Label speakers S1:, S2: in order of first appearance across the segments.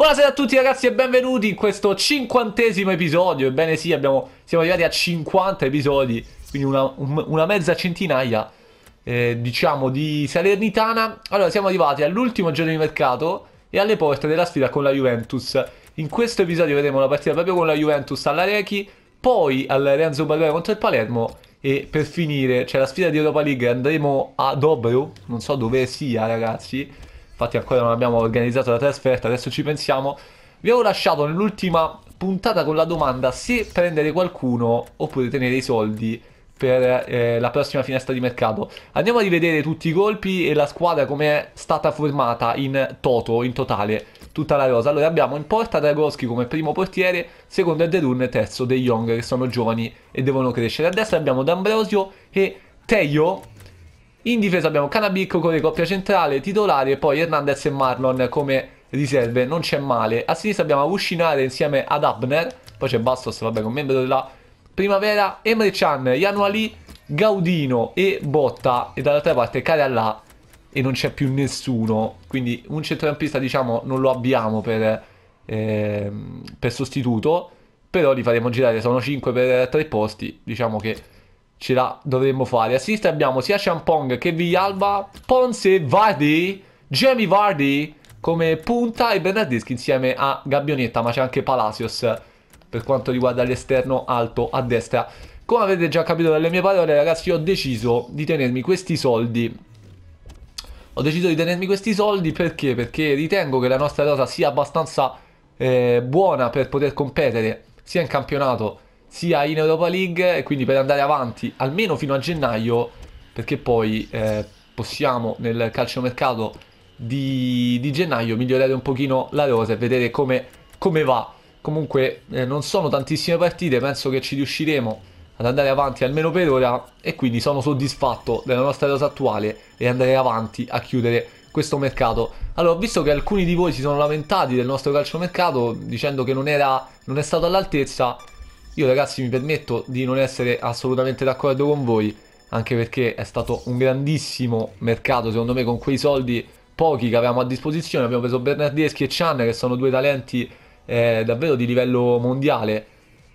S1: Buonasera a tutti ragazzi e benvenuti in questo 50° episodio. Ebbene sì, siamo arrivati a 50 episodi, quindi una mezza centinaia, diciamo, di Salernitana. Allora, siamo arrivati all'ultimo giorno di mercato e alle porte della sfida con la Juventus. In questo episodio vedremo la partita proprio con la Juventus all'Arechi, poi al Renzo Barberia contro il Palermo e per finire c'è la sfida di Europa League. Andremo a Dobro, non so dove sia ragazzi. Infatti ancora non abbiamo organizzato la trasferta, adesso ci pensiamo. Vi avevo lasciato nell'ultima puntata con la domanda se prendere qualcuno oppure tenere i soldi per la prossima finestra di mercato. Andiamo a rivedere tutti i colpi e la squadra come è stata formata in toto, in totale, tutta la rosa. Allora abbiamo in porta Dragowski come primo portiere, secondo è Derun, terzo De Jong, che sono giovani e devono crescere. A destra abbiamo D'Ambrosio e Tejo. In difesa abbiamo Canabicco come coppia centrale, titolare, e poi Hernandez e Marlon come riserve, non c'è male. A sinistra abbiamo Uscinare insieme ad Abner, poi c'è Bastos, vabbè, con membro della Primavera, Emre Can, Yanuali, Gaudino e Botta, e dall'altra parte Carallà, e non c'è più nessuno, quindi un centrocampista diciamo non lo abbiamo per sostituto, però li faremo girare, sono 5 per 3 posti, diciamo che ce la dovremmo fare. A sinistra abbiamo sia Champong che Villalba, Ponce, Vardy, Jamie Vardy come punta e Bernardeschi insieme a Gabbionetta, ma c'è anche Palacios per quanto riguarda l'esterno alto a destra. Come avete già capito dalle mie parole ragazzi, ho deciso di tenermi questi soldi. Perché? Perché ritengo che la nostra rosa sia abbastanza buona per poter competere sia in campionato sia in Europa League, e quindi per andare avanti almeno fino a gennaio, perché poi possiamo nel calciomercato di gennaio migliorare un pochino la rosa e vedere come va. Comunque non sono tantissime partite, penso che ci riusciremo ad andare avanti almeno per ora, e quindi sono soddisfatto della nostra rosa attuale e andrei avanti a chiudere questo mercato. Allora, ho visto che alcuni di voi si sono lamentati del nostro calciomercato dicendo che non è stato all'altezza. Io ragazzi mi permetto di non essere assolutamente d'accordo con voi, anche perché è stato un grandissimo mercato secondo me, con quei soldi pochi che avevamo a disposizione. Abbiamo preso Bernardeschi e Can, che sono due talenti davvero di livello mondiale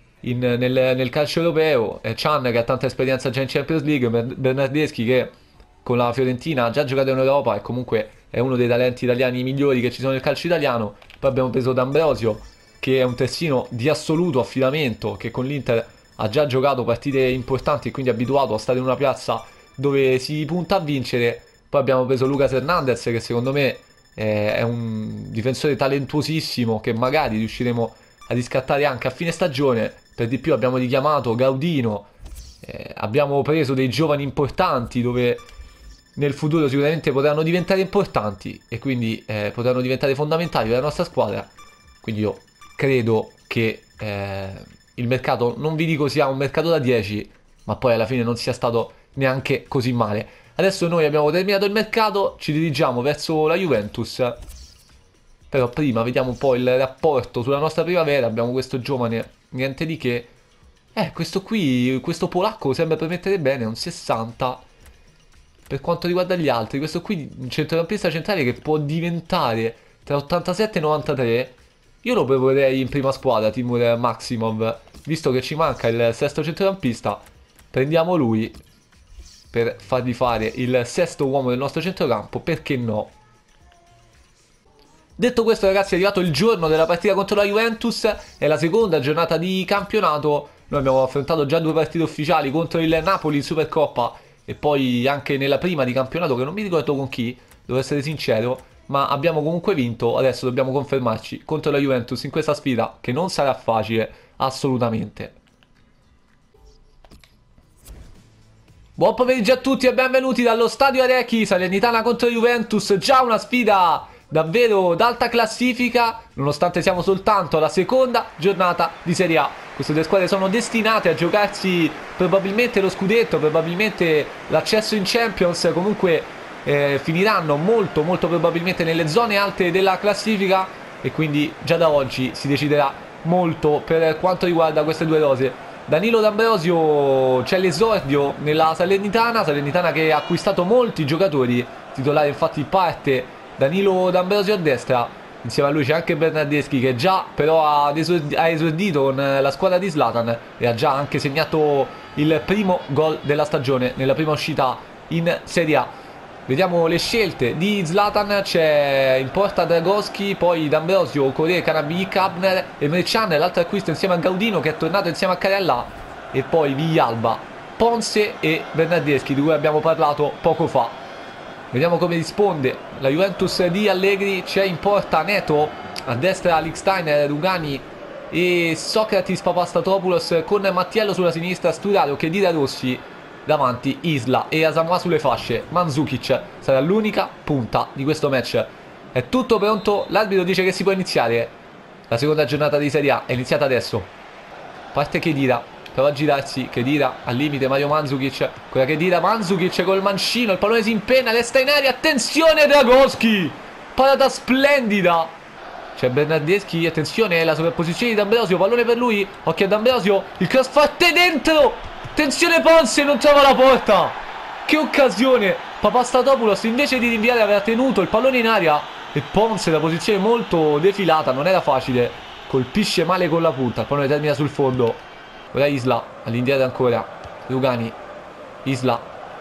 S1: nel calcio europeo. Can che ha tanta esperienza già in Champions League, Bernardeschi che con la Fiorentina ha già giocato in Europa e comunque è uno dei talenti italiani migliori che ci sono nel calcio italiano. Poi abbiamo preso D'Ambrosio, che è un terzino di assoluto affidamento, che con l'Inter ha già giocato partite importanti e quindi è abituato a stare in una piazza dove si punta a vincere. Poi abbiamo preso Lucas Hernandez, che secondo me è un difensore talentuosissimo che magari riusciremo a riscattare anche a fine stagione. Per di più abbiamo richiamato Gaudino, abbiamo preso dei giovani importanti dove nel futuro sicuramente potranno diventare importanti e quindi potranno diventare fondamentali per la nostra squadra. Quindi io credo che il mercato, non vi dico sia un mercato da 10, ma poi alla fine non sia stato neanche così male. Adesso noi abbiamo terminato il mercato, ci dirigiamo verso la Juventus. Però prima vediamo un po' il rapporto sulla nostra primavera. Abbiamo questo giovane, niente di che. Questo qui, questo polacco sembra permettere bene, un 60. Per quanto riguarda gli altri, questo qui un centrocampista centrale che può diventare tra 87 e 93. Io lo proporrei in prima squadra, Timur Maximov, visto che ci manca il sesto centrocampista. Prendiamo lui per fargli fare il sesto uomo del nostro centrocampo, perché no? Detto questo ragazzi, è arrivato il giorno della partita contro la Juventus, è la seconda giornata di campionato. Noi abbiamo affrontato già 2 partite ufficiali contro il Napoli in Supercoppa e poi anche nella prima di campionato, che non mi ricordo con chi, devo essere sincero, ma abbiamo comunque vinto. Adesso dobbiamo confermarci contro la Juventus in questa sfida, che non sarà facile, assolutamente. Buon pomeriggio a tutti e benvenuti dallo stadio Arechi, Salernitana contro Juventus, già una sfida davvero d'alta classifica, nonostante siamo soltanto alla seconda giornata di Serie A. Queste due squadre sono destinate a giocarsi probabilmente lo scudetto, probabilmente l'accesso in Champions, comunque finiranno molto probabilmente nelle zone alte della classifica, e quindi già da oggi si deciderà molto per quanto riguarda queste due rose. Danilo D'Ambrosio, c'è l'esordio nella Salernitana che ha acquistato molti giocatori, titolare infatti parte Danilo D'Ambrosio a destra, Insieme a lui c'è anche Bernardeschi, che già però ha esordito con la squadra di Zlatan e ha già anche segnato il primo gol della stagione nella prima uscita in Serie A. Vediamo le scelte di Zlatan. C'è in porta Dragowski, poi D'Ambrosio, Correa, Canabili, Kabner, Emre Can, l'altro acquisto insieme a Gaudino che è tornato insieme a Carella, e poi Villalba, Ponce e Bernardeschi, di cui abbiamo parlato poco fa. Vediamo come risponde la Juventus di Allegri. C'è in porta Neto, a destra Lichtsteiner, Rugani e Socrates Papastatopoulos, con Mattiello sulla sinistra, Sturaro, Khedira, Rossi davanti, Isla e Asamoah sulle fasce. Mandzukic sarà l'unica punta di questo match. È tutto pronto, l'arbitro dice che si può iniziare. La seconda giornata di Serie A è iniziata adesso. Parte Khedira, prova a girarsi, Khedira al limite, Mario Mandzukic, con la Khedira, Mandzukic col mancino, il pallone si impenna, resta in aria, attenzione Dragowski, parata splendida. C'è Bernardeschi, attenzione, la sovrapposizione di D'Ambrosio, pallone per lui, occhio a D'Ambrosio, il cross forte dentro. Attenzione Ponce, non trova la porta. Che occasione. Papastatopoulos invece di rinviare aveva tenuto il pallone in aria, e Ponce da posizione molto defilata, non era facile, colpisce male con la punta, il pallone termina sul fondo. Ora Isla, all'indietro ancora, Rugani, Isla,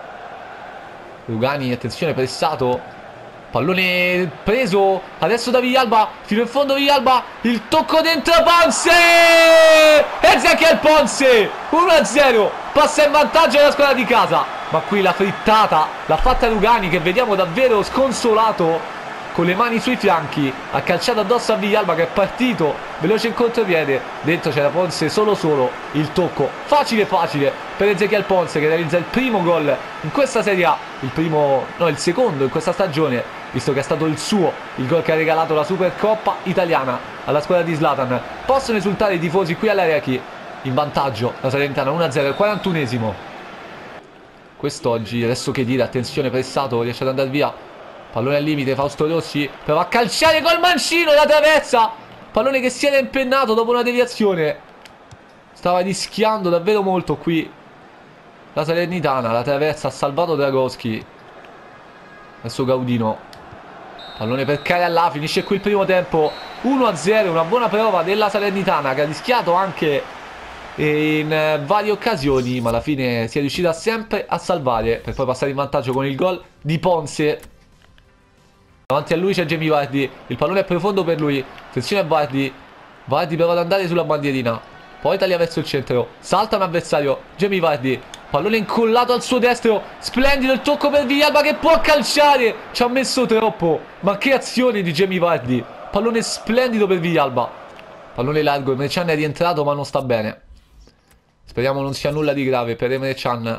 S1: Rugani, attenzione, pressato, pallone preso adesso da Villalba, fino in fondo Villalba, il tocco dentro Ponce, Ezequiel Ponce, 1-0, passa in vantaggio la squadra di casa, ma qui la frittata l'ha fatta Rugani, che vediamo davvero sconsolato, con le mani sui fianchi, ha calciato addosso a Villalba che è partito veloce in contropiede, dentro c'era Ponce solo, il tocco facile per Ezequiel Ponce, che realizza il primo gol in questa Serie A, il secondo in questa stagione, visto che è stato il gol che ha regalato la Supercoppa italiana alla squadra di Zlatan. Possono esultare i tifosi qui all'Arechi, in vantaggio la Salernitana 1-0 al 41esimo. Quest'oggi adesso Khedira, attenzione, pressato, riesce ad andare via, pallone al limite, Fausto Rossi prova a calciare col mancino, la traversa, pallone che si era impennato dopo una deviazione, stava rischiando davvero molto qui la Salernitana, la traversa, ha salvato Dragowski, adesso Gaudino, pallone per Carella, finisce qui il primo tempo 1-0, una buona prova della Salernitana, che ha rischiato anche in varie occasioni, ma alla fine si è riuscita sempre a salvare, per poi passare in vantaggio con il gol di Ponce. Davanti a lui c'è Jamie Vardy, il pallone è profondo per lui, attenzione a Vardy, prova ad andare sulla bandierina, poi taglia verso il centro, salta un avversario, Jamie Vardy, pallone incollato al suo destro, splendido il tocco per Villalba che può calciare, ci ha messo troppo, ma che azione di Jamie Vardy, pallone splendido per Villalba, pallone largo, Emre Can è rientrato ma non sta bene, speriamo non sia nulla di grave per Emre Can,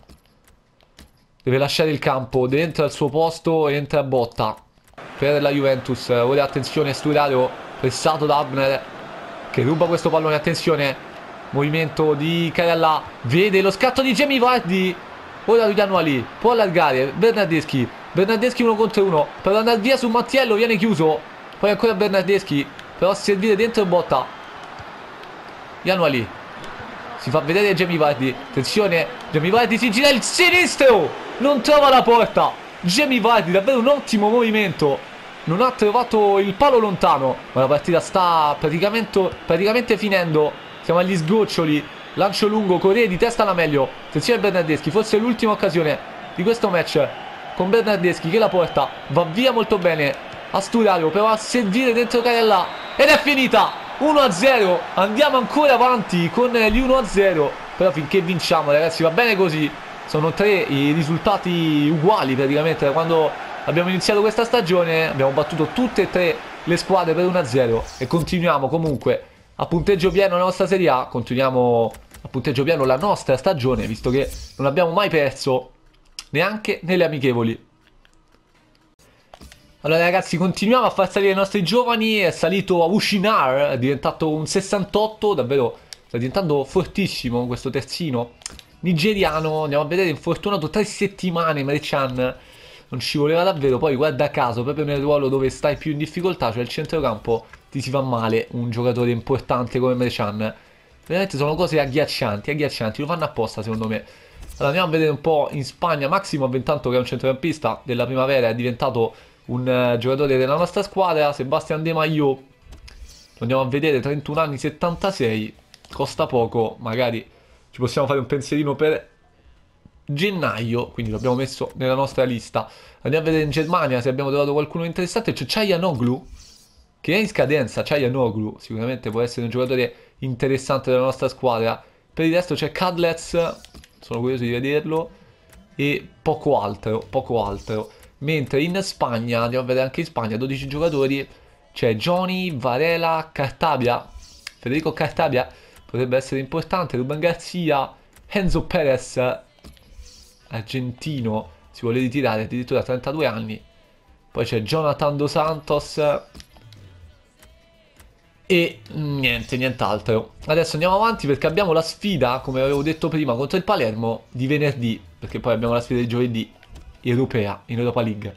S1: deve lasciare il campo, dentro al suo posto, entra a botta per la Juventus. Ora attenzione, Sturaro pressato da Abner che ruba questo pallone, attenzione, movimento di Carella, vede lo scatto di Jamie Vardy, ora Giuliano Ali può allargare, Bernardeschi 1 contro 1, per andare via su Mattiello, viene chiuso, poi ancora Bernardeschi, però a servire dentro botta Giuliano Ali, si fa vedere Jamie Vardy, attenzione, Jamie Vardy si gira il sinistro, non trova la porta, Jamie Vardy davvero un ottimo movimento, non ha trovato il palo lontano, ma la partita sta praticamente finendo, siamo agli sgoccioli, lancio lungo, Correa di testa alla meglio, attenzione a Bernardeschi, forse è l'ultima occasione di questo match, con Bernardeschi che la porta, va via molto bene, a Sturaro, prova a servire dentro Carella, ed è finita, 1-0, andiamo ancora avanti con gli 1-0, però finché vinciamo ragazzi va bene così, sono 3 i risultati uguali praticamente da quando abbiamo iniziato questa stagione, abbiamo battuto tutte e 3 le squadre per 1-0 e continuiamo comunque a punteggio pieno la nostra Serie A, continuiamo a punteggio pieno la nostra stagione, visto che non abbiamo mai perso neanche nelle amichevoli. Allora ragazzi, continuiamo a far salire i nostri giovani, è salito Awushinar, è diventato un 68, davvero sta diventando fortissimo questo terzino nigeriano, andiamo a vedere, infortunato 3 settimane Emre Can, non ci voleva davvero, poi guarda caso, proprio nel ruolo dove stai più in difficoltà, cioè il centrocampo, ti si fa male un giocatore importante come Emre Can, veramente sono cose agghiaccianti, lo fanno apposta secondo me. Allora andiamo a vedere un po' in Spagna, Massimo Avventanto che è un centrocampista della Primavera, è diventato un giocatore della nostra squadra, Sebastian De Maio. Lo andiamo a vedere, 31 anni, 76, costa poco, magari ci possiamo fare un pensierino per gennaio, quindi l'abbiamo messo nella nostra lista. Andiamo a vedere in Germania se abbiamo trovato qualcuno interessante. C'è Çalhanoğlu, che è in scadenza. Çalhanoğlu sicuramente può essere un giocatore interessante della nostra squadra. Per il resto c'è Kadlec, sono curioso di vederlo, e poco altro, poco altro. Mentre in Spagna, andiamo a vedere anche in Spagna, 12 giocatori, c'è Johnny, Varela, Cartabia, Federico Cartabia potrebbe essere importante, Ruben Garcia, Enzo Perez, argentino, si vuole ritirare addirittura a 32 anni. Poi c'è Jonathan Dos Santos e nient'altro. Adesso andiamo avanti perché abbiamo la sfida, come avevo detto prima, contro il Palermo di venerdì, perché poi abbiamo la sfida di giovedì europea in Europa League.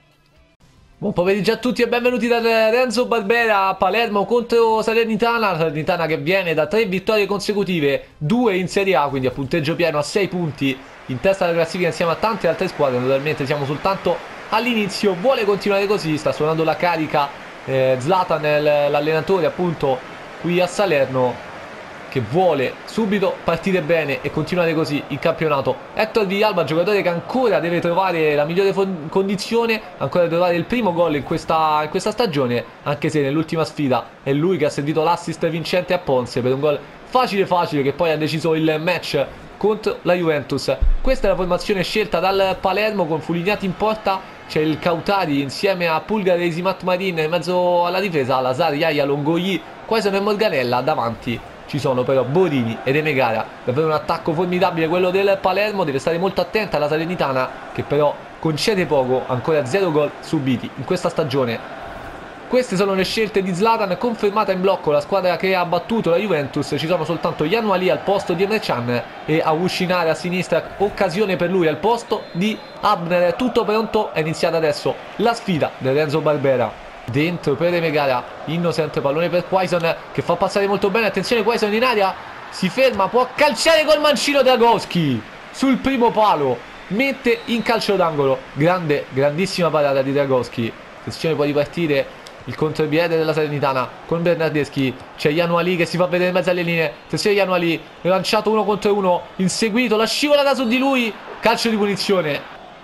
S1: Buon pomeriggio a tutti e benvenuti da Renzo Barbera. Palermo contro Salernitana. Salernitana che viene da 3 vittorie consecutive, 2 in Serie A, quindi a punteggio pieno a 6 punti in testa alla classifica insieme a tante altre squadre. Naturalmente siamo soltanto all'inizio, vuole continuare così, sta suonando la carica Zlatan, l'allenatore appunto qui a Salerno, che vuole subito partire bene e continuare così il campionato. Hector Villalba, giocatore che ancora deve trovare la migliore condizione, ancora deve trovare il primo gol in questa stagione, anche se nell'ultima sfida è lui che ha servito l'assist vincente a Ponce per un gol facile che poi ha deciso il match contro la Juventus. Questa è la formazione scelta dal Palermo con Fulignati in porta, c'è il Cautari insieme a Pulgar e Simat Marin in mezzo alla difesa, Lazar, Iaia, Longogli, Quaison e Morganella davanti. Ci sono però Borini ed Emegara, davvero un attacco formidabile quello del Palermo, deve stare molto attenta alla Salernitana che però concede poco, ancora 0 gol subiti in questa stagione. Queste sono le scelte di Zlatan, confermata in blocco la squadra che ha battuto la Juventus, ci sono soltanto Yanuali al posto di Emre Can e Awushinare a sinistra, occasione per lui al posto di Abner. Tutto pronto, è iniziata adesso la sfida del Renzo Barbera. Dentro per Emegara, Innocent, pallone per Quaison che fa passare molto bene, attenzione Quaison in aria, si ferma, può calciare col mancino Dragowski sul primo palo, mette in calcio d'angolo, grandissima parata di Dragowski. Attenzione, può ripartire il contropiede della Salernitana con Bernardeschi, c'è Yanuali che si fa vedere in mezzo alle linee, attenzione Yanuali, lanciato 1 contro 1, inseguito, la scivolata su di lui, calcio di punizione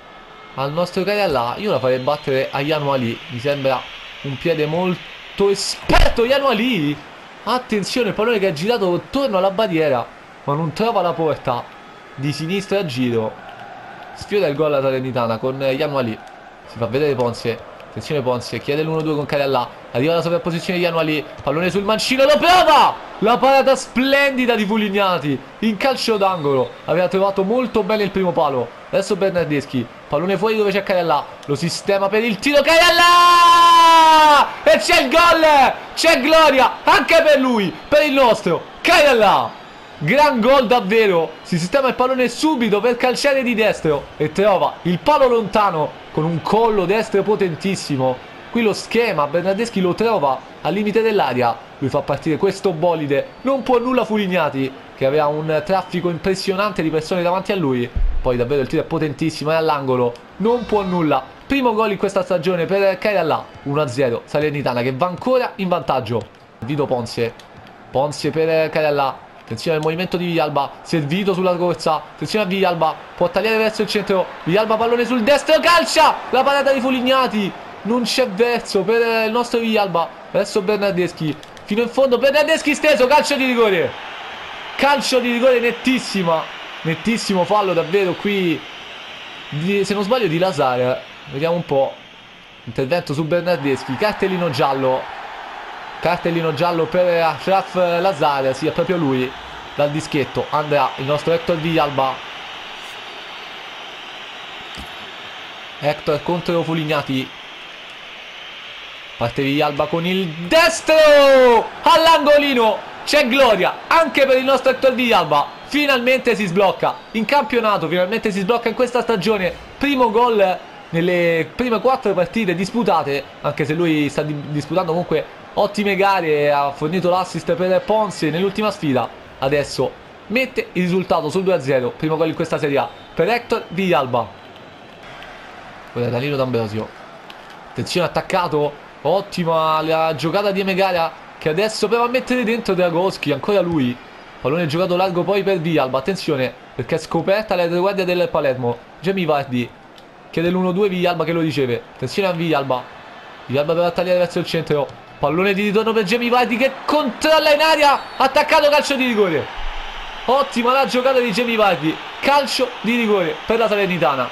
S1: al nostro Carella. Io la farei battere a Yanuali, mi sembra un piede molto esperto. Yanuali, attenzione, il pallone che ha girato attorno alla barriera ma non trova la porta di sinistra a giro, sfiora il gol alla Salernitana con Yanuali, si fa vedere Ponce, attenzione Ponce, chiede l'1-2 con Carella, arriva la sovrapposizione di Yanuali, pallone sul mancino, lo prova, la parata splendida di Fulignati in calcio d'angolo, aveva trovato molto bene il primo palo. Adesso Bernardeschi, pallone fuori dove c'è Carella, lo sistema per il tiro, Carella! E c'è il gol! C'è gloria anche per lui, per il nostro Carella! Gran gol davvero, si sistema il pallone subito per calciare di destro e trova il palo lontano con un collo destro potentissimo. Qui lo schema, Bernardeschi lo trova al limite dell'area, lui fa partire questo bolide, non può nulla Fulignati che aveva un traffico impressionante di persone davanti a lui. Poi davvero il tiro è potentissimo, è all'angolo, non può nulla. Primo gol in questa stagione per Carella, 1-0, Salernitana che va ancora in vantaggio. Vito Ponce, Ponce per Carella, attenzione al movimento di Villalba, servito sulla corsa, attenzione a Villalba, può tagliare verso il centro, Villalba pallone sul destro, calcia, la parata di Fulignati, non c'è verso per il nostro Villalba. Adesso Bernardeschi, fino in fondo, Bernardeschi steso, calcio di rigore nettissimo fallo davvero qui se non sbaglio di Lazar. Vediamo un po', intervento su Bernardeschi, cartellino giallo per Ashraf Lazar, sì è proprio lui, dal dischetto andrà il nostro Hector Villalba. Hector contro Fulignati, parte Villalba con il destro all'angolino, c'è gloria anche per il nostro Hector Villalba, finalmente si sblocca in campionato, finalmente si sblocca in questa stagione, primo gol nelle prime 4 partite disputate, anche se lui sta disputando comunque ottime gare, ha fornito l'assist per Ponce nell'ultima sfida, adesso mette il risultato sul 2-0, primo gol in questa Serie A per Hector Villalba. Ora Danilo D'Ambrosio, Attenzione, attaccato. Ottima la giocata di Megara, che adesso prova a mettere dentro Dragoschi. Ancora lui. Pallone giocato largo poi per Villalba. Attenzione, perché è scoperta la retroguardia del Palermo. Jamie Vardy chiede l'1-2, Villalba che lo riceve. Attenzione a Villalba. Villalba per tagliare verso il centro. Pallone di ritorno per Jamie Vardy che controlla in aria. Attaccato, calcio di rigore. Ottima la giocata di Jamie Vardy. Calcio di rigore per la Salernitana.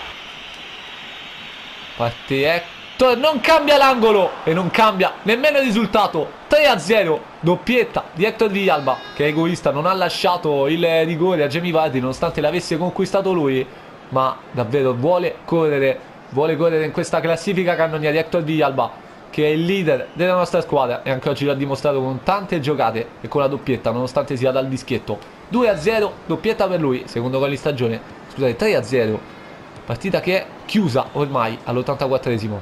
S1: Parte Hector, non cambia l'angolo e non cambia nemmeno il risultato. 3-0, doppietta di Hector Villalba, che è egoista, non ha lasciato il rigore a Jamie Vardy nonostante l'avesse conquistato lui, ma davvero vuole correre in questa classifica cannonieri. Hector Villalba, che è il leader della nostra squadra e anche oggi l'ha dimostrato con tante giocate e con la doppietta, nonostante sia dal dischetto. 2-0, doppietta per lui, secondo gol di stagione. Scusate, 3-0, partita che è chiusa ormai all'84esimo.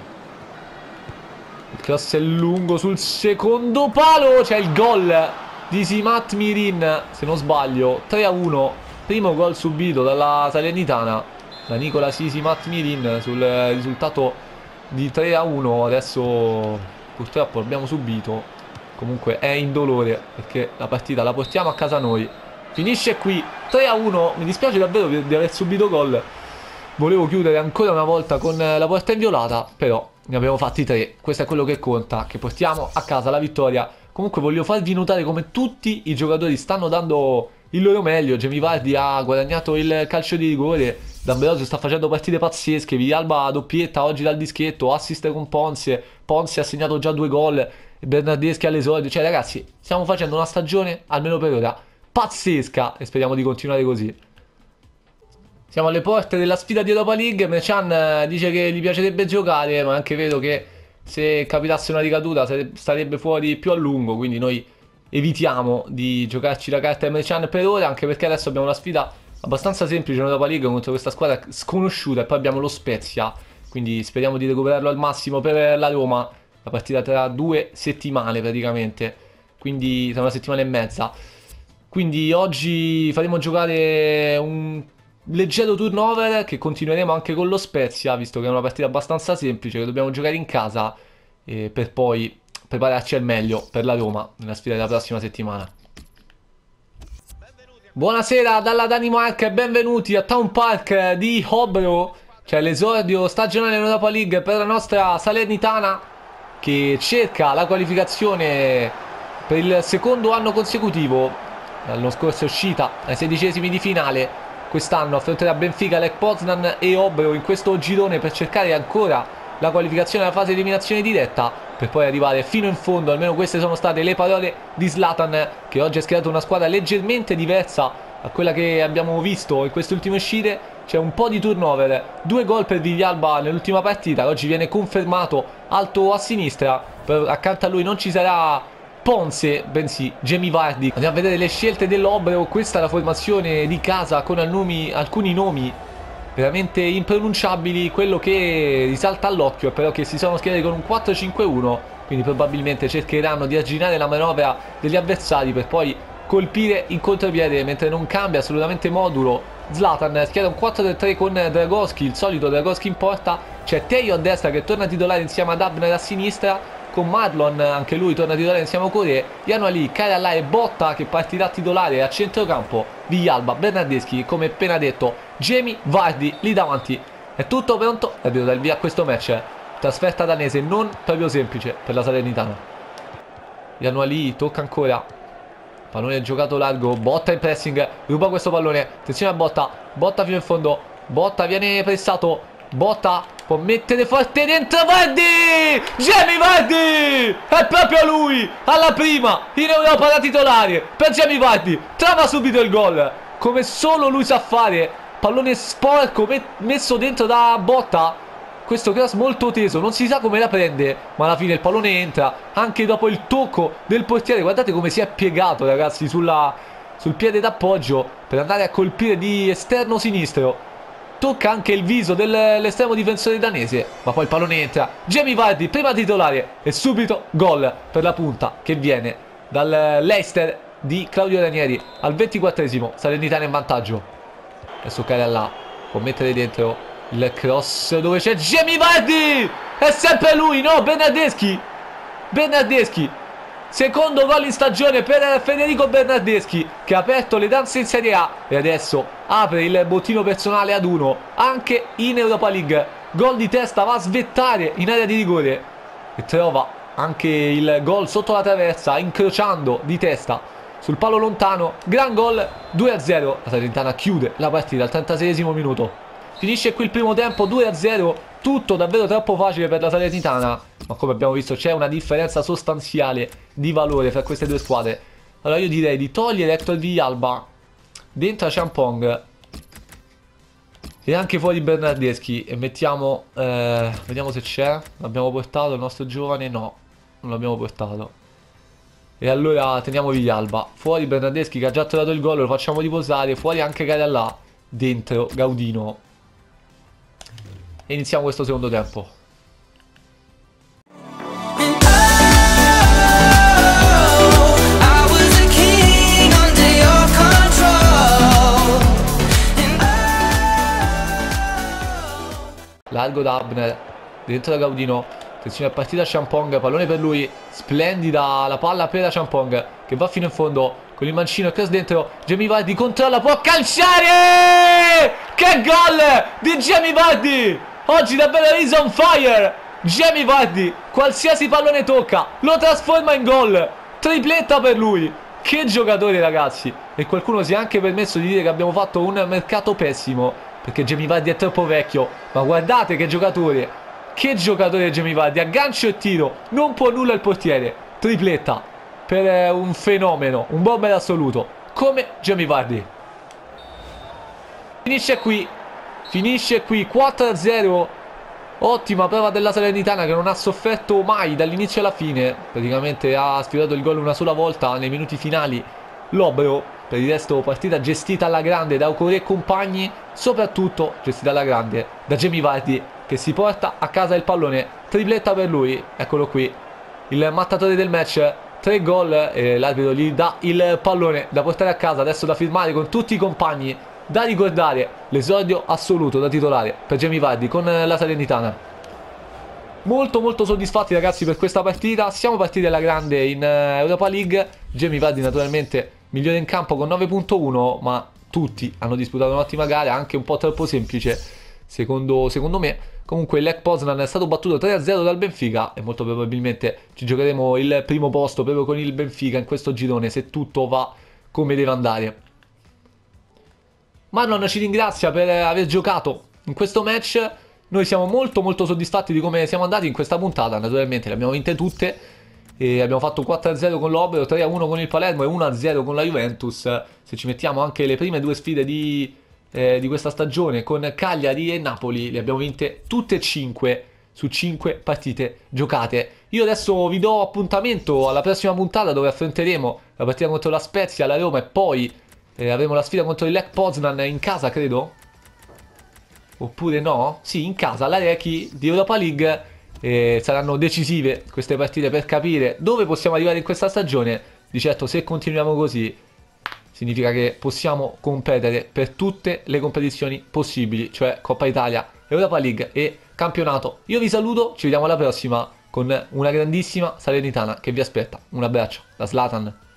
S1: Il cross è lungo sul secondo palo, c'è il gol di Simat Mirin, se non sbaglio. 3-1, primo gol subito dalla Salernitana da Nicola Simat Mirin sul risultato di 3-1. Adesso purtroppo l'abbiamo subito, comunque è indolore perché la partita la portiamo a casa noi. Finisce qui 3-1, mi dispiace davvero di aver subito gol. Volevo chiudere ancora una volta con la porta inviolata, però ne abbiamo fatti 3. Questo è quello che conta, che portiamo a casa la vittoria. Comunque voglio farvi notare come tutti i giocatori stanno dando il loro meglio. Jamie Vardy ha guadagnato il calcio di rigore, D'Ambrosio sta facendo partite pazzesche, Villalba doppietta oggi dal dischetto, assist con Ponce, Ponce ha segnato già 2 gol, Bernardeschi all'esordio. Cioè ragazzi, stiamo facendo una stagione, almeno per ora, pazzesca e speriamo di continuare così. Siamo alle porte della sfida di Europa League. Mechan dice che gli piacerebbe giocare, ma anche vedo che se capitasse una ricaduta starebbe fuori più a lungo, quindi noi evitiamo di giocarci la carta di Mechan per ora, anche perché adesso abbiamo una sfida abbastanza semplice in Europa League contro questa squadra sconosciuta e poi abbiamo lo Spezia, quindi speriamo di recuperarlo al massimo per la Roma. La partita tra 2 settimane praticamente, quindi tra una settimana e mezza. Quindi oggi faremo giocare un leggero turnover che continueremo anche con lo Spezia, visto che è una partita abbastanza semplice che dobbiamo giocare in casa, per poi prepararci al meglio per la Roma nella sfida della prossima settimana. Buonasera dalla Danimarca e benvenuti a Town Park di Hobro, cioè l'esordio stagionale in Europa League per la nostra Salernitana, che cerca la qualificazione per il secondo anno consecutivo. L'anno scorso è uscita ai 16esimi di finale. Quest'anno affronterà Benfica, Lech Poznan e Hobro in questo girone per cercare ancora la qualificazione alla fase di eliminazione diretta, per poi arrivare fino in fondo. Almeno queste sono state le parole di Zlatan, che oggi ha schierato una squadra leggermente diversa a quella che abbiamo visto in queste ultime uscite. C'è un po' di turnover, 2 gol per Villalba nell'ultima partita, oggi viene confermato alto a sinistra. Accanto a lui non ci sarà Ponce, bensì Jamie Vardy. Andiamo a vedere le scelte dell'Hobro. Questa è la formazione di casa con alcuni nomi veramente impronunciabili. Quello che risalta all'occhio è però che si sono schierati con un 4-5-1, quindi probabilmente cercheranno di aggirare la manovra degli avversari per poi colpire in contropiede, mentre non cambia assolutamente modulo. Zlatan schiera un 4-3 con Dragoschi, il solito Dragoschi in porta. C'è Tejo a destra che torna titolare insieme ad Abner a sinistra, con Marlon, anche lui torna titolare insieme a Coré, Janouali, Karalla e Botta che partirà titolare a centrocampo, Villalba, Bernardeschi, come appena detto, Jamie Vardy lì davanti. È tutto pronto e devo dare il via a questo match. Trasferta danese non proprio semplice per la Salernitana. Janouali tocca ancora, pallone giocato largo, Botta in pressing, ruba questo pallone, attenzione a Botta, Botta fino in fondo, Botta viene pressato, Botta può mettere forte dentro Vardy! Jamie Vardy! È proprio lui! Alla prima! In Europa da titolare! Per Jamie Vardy! Trova subito il gol! Come solo lui sa fare! Pallone sporco messo dentro da Botta. Questo cross molto teso, non si sa come la prende, ma alla fine il pallone entra anche dopo il tocco del portiere. Guardate come si è piegato, ragazzi, sul piede d'appoggio per andare a colpire di esterno sinistro. Tocca anche il viso dell'estremo difensore danese, ma poi il pallone entra. Jamie Vardy, prima titolare e subito gol per la punta che viene dal Leicester di Claudio Ranieri al 24esimo. Salernitana in vantaggio. Adesso Karalla può mettere dentro Il cross dove c'è Jamie Vardy. È sempre lui, no? Bernardeschi. Bernardeschi. Secondo gol in stagione per Federico Bernardeschi, che ha aperto le danze in Serie A e adesso apre il bottino personale ad 1 anche in Europa League. Gol di testa, va a svettare in area di rigore e trova anche il gol sotto la traversa, incrociando di testa sul palo lontano. Gran gol, 2-0. La Salernitana chiude la partita al 36esimo minuto. Finisce qui il primo tempo, 2-0. Tutto davvero troppo facile per la Salernitana, ma come abbiamo visto c'è una differenza sostanziale di valore fra queste due squadre. Allora io direi di togliere Hector Villalba dentro a Champong e anche fuori Bernardeschi e mettiamo, vediamo se c'è. L'abbiamo portato il nostro giovane? No, non l'abbiamo portato. E allora teniamo Villalba. Fuori Bernardeschi che ha già trovato il gol, lo facciamo riposare. Fuori anche Carallà, dentro Gaudino. E iniziamo questo secondo tempo. Largo da Abner, dentro da Gaudino. Attenzione a partita Champong, pallone per lui. Splendida la palla per Champong, che va fino in fondo con il mancino e cross dentro. Jamie Vardy controlla, può calciare! Che gol di Jamie Vardy! Oggi davvero is on fire. Jamie Vardy, qualsiasi pallone tocca lo trasforma in gol. Tripletta per lui. Che giocatore, ragazzi. E qualcuno si è anche permesso di dire che abbiamo fatto un mercato pessimo, perché Jamie Vardy è troppo vecchio. Ma guardate che giocatore. Che giocatore Jamie Vardy. Aggancio e tiro, non può nulla il portiere. Tripletta per un fenomeno, un bomber assoluto come Jamie Vardy. Finisce qui 4-0. Ottima prova della Salernitana, che non ha sofferto mai dall'inizio alla fine. Praticamente ha sfiorato il gol una sola volta nei minuti finali Lobero. Per il resto partita gestita alla grande da Ocore e compagni, soprattutto gestita alla grande da Jamie Vardy, che si porta a casa il pallone. Tripletta per lui, eccolo qui, il mattatore del match. 3 gol e l'arbitro gli dà il pallone da portare a casa, adesso da firmare con tutti i compagni. Da ricordare l'esordio assoluto da titolare per Jamie Vardy con la Salernitana. Molto soddisfatti, ragazzi, per questa partita. Siamo partiti alla grande in Europa League. Jamie Vardy naturalmente migliore in campo con 9.1, ma tutti hanno disputato un'ottima gara, anche un po' troppo semplice secondo me. Comunque il Lech Poznan è stato battuto 3-0 dal Benfica e molto probabilmente ci giocheremo il primo posto proprio con il Benfica in questo girone, se tutto va come deve andare. Marlon ci ringrazia per aver giocato in questo match. Noi siamo molto soddisfatti di come siamo andati in questa puntata. Naturalmente le abbiamo vinte tutte e abbiamo fatto 4-0 con l'Obbero, 3-1 con il Palermo e 1-0 con la Juventus. Se ci mettiamo anche le prime due sfide di questa stagione con Cagliari e Napoli, le abbiamo vinte tutte e 5 su 5 partite giocate. Io adesso vi do appuntamento alla prossima puntata, dove affronteremo la partita contro la Spezia, la Roma e poi avremo la sfida contro il Lech Poznan in casa, credo. Oppure no? Sì, in casa, alla Rechi di Europa League. Saranno decisive queste partite per capire dove possiamo arrivare in questa stagione. Di certo, se continuiamo così, significa che possiamo competere per tutte le competizioni possibili, cioè Coppa Italia, Europa League e campionato. Io vi saluto, ci vediamo alla prossima con una grandissima Salernitana che vi aspetta. Un abbraccio da Zlatan.